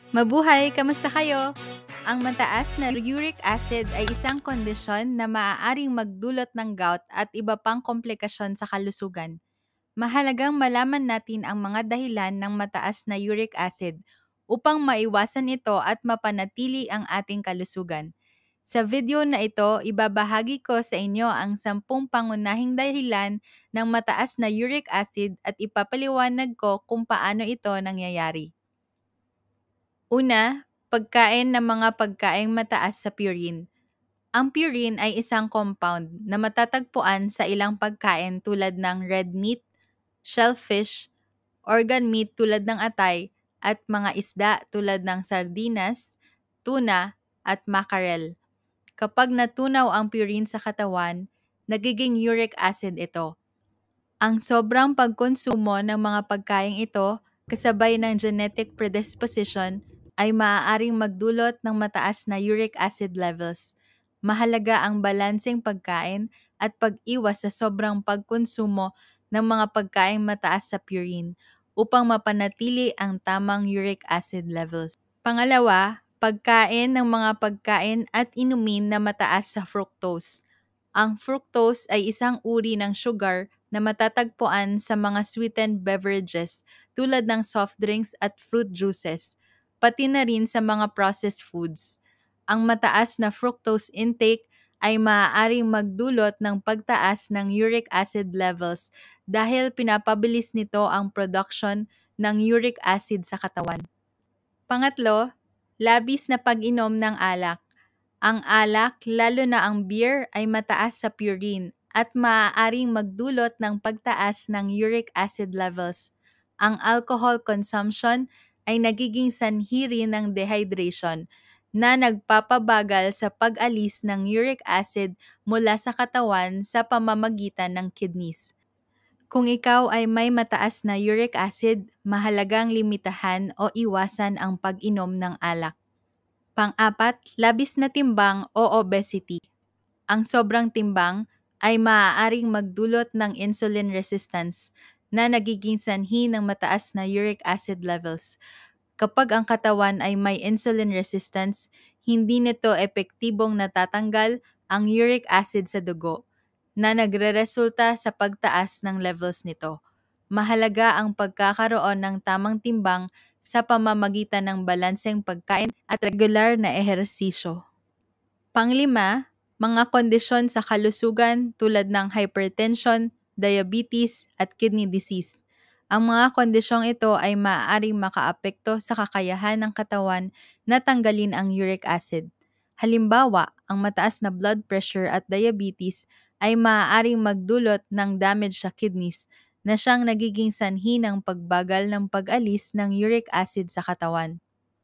Mabuhay! Kamusta kayo? Ang mataas na uric acid ay isang kondisyon na maaaring magdulot ng gout at iba pang komplikasyon sa kalusugan. Mahalagang malaman natin ang mga dahilan ng mataas na uric acid upang maiwasan ito at mapanatili ang ating kalusugan. Sa video na ito, ibabahagi ko sa inyo ang 10 pangunahing dahilan ng mataas na uric acid at ipapaliwanag ko kung paano ito nangyayari. Una, pagkain ng mga pagkaing mataas sa purine. Ang purine ay isang compound na matatagpuan sa ilang pagkain tulad ng red meat, shellfish, organ meat tulad ng atay, at mga isda tulad ng sardinas, tuna, at mackerel. Kapag natunaw ang purine sa katawan, nagiging uric acid ito. Ang sobrang pagkonsumo ng mga pagkaing ito kasabay ng genetic predisposition ay maaaring magdulot ng mataas na uric acid levels. Mahalaga ang balanseng pagkain at pag-iwas sa sobrang pagkonsumo ng mga pagkaing mataas sa purine upang mapanatili ang tamang uric acid levels. Pangalawa, pagkain ng mga pagkain at inumin na mataas sa fructose. Ang fructose ay isang uri ng sugar na matatagpuan sa mga sweetened beverages tulad ng soft drinks at fruit juices, pati na rin sa mga processed foods. Ang mataas na fructose intake ay maaaring magdulot ng pagtaas ng uric acid levels dahil pinapabilis nito ang production ng uric acid sa katawan. Pangatlo, labis na pag-inom ng alak. Ang alak, lalo na ang beer, ay mataas sa purine at maaaring magdulot ng pagtaas ng uric acid levels. Ang alcohol consumption ay nagiging sanhi rin ng dehydration na nagpapabagal sa pag-alis ng uric acid mula sa katawan sa pamamagitan ng kidneys. Kung ikaw ay may mataas na uric acid, mahalagang limitahan o iwasan ang pag-inom ng alak. Pang-apat, labis na timbang o obesity. Ang sobrang timbang ay maaaring magdulot ng insulin resistance na nagiging sanhi ng mataas na uric acid levels. Kapag ang katawan ay may insulin resistance, hindi nito epektibong natatanggal ang uric acid sa dugo na nagreresulta sa pagtaas ng levels nito. Mahalaga ang pagkakaroon ng tamang timbang sa pamamagitan ng balanseng pagkain at regular na ehersisyo. Panglima, mga kondisyon sa kalusugan tulad ng hypertension, diabetes, at kidney disease. Ang mga kondisyong ito ay maaaring makaapekto sa kakayahan ng katawan na tanggalin ang uric acid. Halimbawa, ang mataas na blood pressure at diabetes ay maaaring magdulot ng damage sa kidneys na siyang nagiging sanhi ng pagbagal ng pag-alis ng uric acid sa katawan.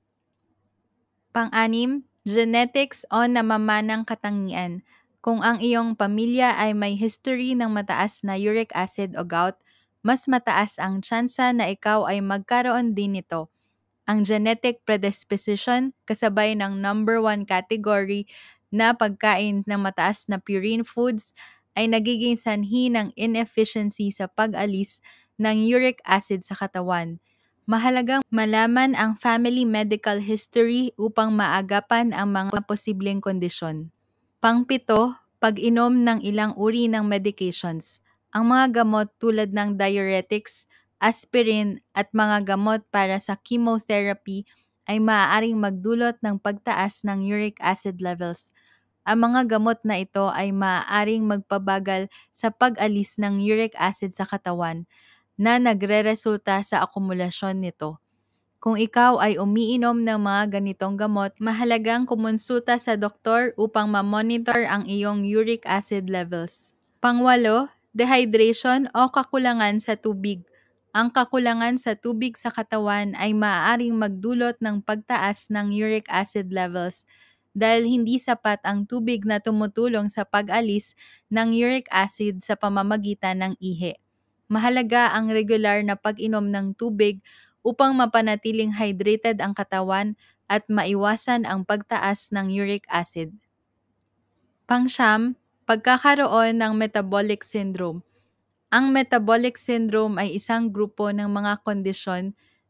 Pang-anim, genetics o namamanang katangian. Kung ang iyong pamilya ay may history ng mataas na uric acid o gout, mas mataas ang tsansa na ikaw ay magkaroon din nito. Ang genetic predisposition kasabay ng number 1 category na pagkain ng mataas na purine foods ay nagiging sanhi ng inefficiency sa pag-alis ng uric acid sa katawan. Mahalagang malaman ang family medical history upang maagapan ang mga posibleng kondisyon. Pangpito, pag-inom ng ilang uri ng medications. Ang mga gamot tulad ng diuretics, aspirin at mga gamot para sa chemotherapy ay maaaring magdulot ng pagtaas ng uric acid levels. Ang mga gamot na ito ay maaaring magpabagal sa pag-alis ng uric acid sa katawan na nagreresulta sa akumulasyon nito. Kung ikaw ay umiinom ng mga ganitong gamot, mahalagang kumonsulta sa doktor upang ma-monitor ang iyong uric acid levels. Pangwalo, dehydration o kakulangan sa tubig. Ang kakulangan sa tubig sa katawan ay maaaring magdulot ng pagtaas ng uric acid levels dahil hindi sapat ang tubig na tumutulong sa pag-alis ng uric acid sa pamamagitan ng ihi. Mahalaga ang regular na pag-inom ng tubig upang mapanatiling hydrated ang katawan at maiwasan ang pagtaas ng uric acid. Pangsyam, pagkakaroon ng metabolic syndrome. Ang metabolic syndrome ay isang grupo ng mga kondisyon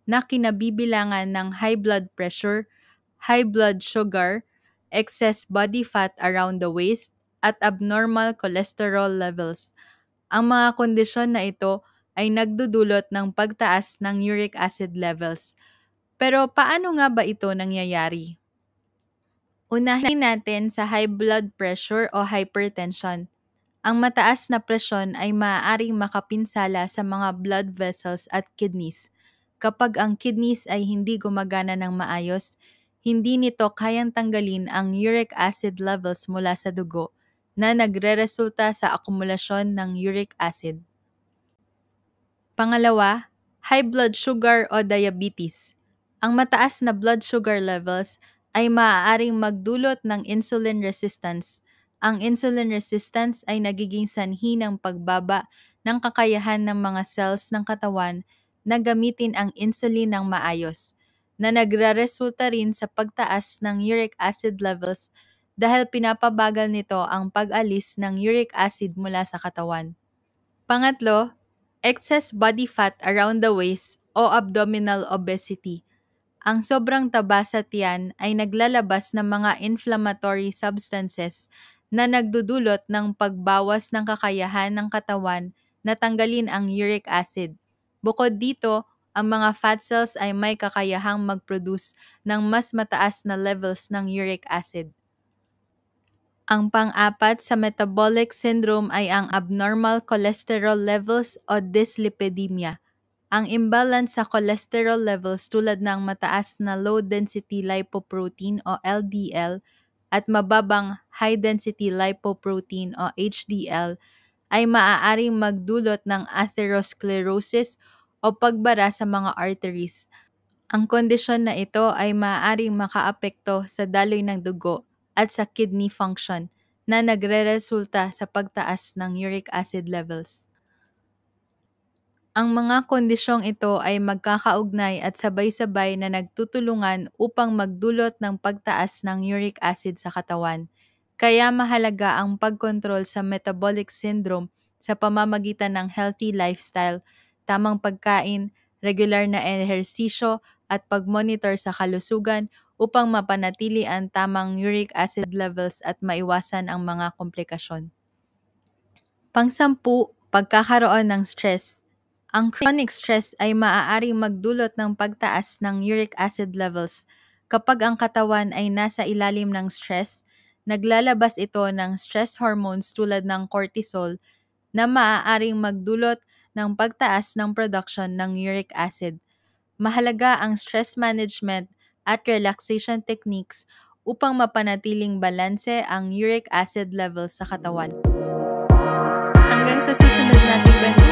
na kinabibilangan ng high blood pressure, high blood sugar, excess body fat around the waist, at abnormal cholesterol levels. Ang mga kondisyon na ito ay nagdudulot ng pagtaas ng uric acid levels. Pero paano nga ba ito nangyayari? Unahin natin sa high blood pressure o hypertension. Ang mataas na presyon ay maaaring makapinsala sa mga blood vessels at kidneys. Kapag ang kidneys ay hindi gumagana ng maayos, hindi nito kayang tanggalin ang uric acid levels mula sa dugo na nagreresulta sa akumulasyon ng uric acid. Pangalawa, high blood sugar o diabetes. Ang mataas na blood sugar levels ay maaaring magdulot ng insulin resistance. Ang insulin resistance ay nagiging sanhi ng pagbaba ng kakayahan ng mga cells ng katawan na gamitin ang insulin ng maayos, na nagreresulta rin sa pagtaas ng uric acid levels dahil pinapabagal nito ang pag-alis ng uric acid mula sa katawan. Pangatlo, excess body fat around the waist o abdominal obesity. Ang sobrang taba sa tiyan ay naglalabas ng mga inflammatory substances na nagdudulot ng pagbawas ng kakayahan ng katawan na tanggalin ang uric acid. Bukod dito, ang mga fat cells ay may kakayahang mag-produce ng mas mataas na levels ng uric acid. Ang pang-apat sa metabolic syndrome ay ang abnormal cholesterol levels o dyslipidemia. Ang imbalance sa cholesterol levels tulad ng mataas na low-density lipoprotein o LDL at mababang high-density lipoprotein o HDL ay maaaring magdulot ng atherosclerosis o pagbara sa mga arteries. Ang kondisyon na ito ay maaaring makaapekto sa daloy ng dugo at sa kidney function na nagreresulta sa pagtaas ng uric acid levels. Ang mga kondisyong ito ay magkakaugnay at sabay-sabay na nagtutulungan upang magdulot ng pagtaas ng uric acid sa katawan. Kaya mahalaga ang pagkontrol sa metabolic syndrome sa pamamagitan ng healthy lifestyle, tamang pagkain, regular na ehersisyo at pag-monitor sa kalusugan upang mapanatili ang tamang uric acid levels at maiwasan ang mga komplikasyon. Pang-10, pagkakaroon ng stress. Ang chronic stress ay maaaring magdulot ng pagtaas ng uric acid levels. Kapag ang katawan ay nasa ilalim ng stress, naglalabas ito ng stress hormones tulad ng cortisol na maaaring magdulot ng pagtaas ng production ng uric acid. Mahalaga ang stress management at relaxation techniques upang mapanatiling balanse ang uric acid levels sa katawan. Hanggang sa susunod nating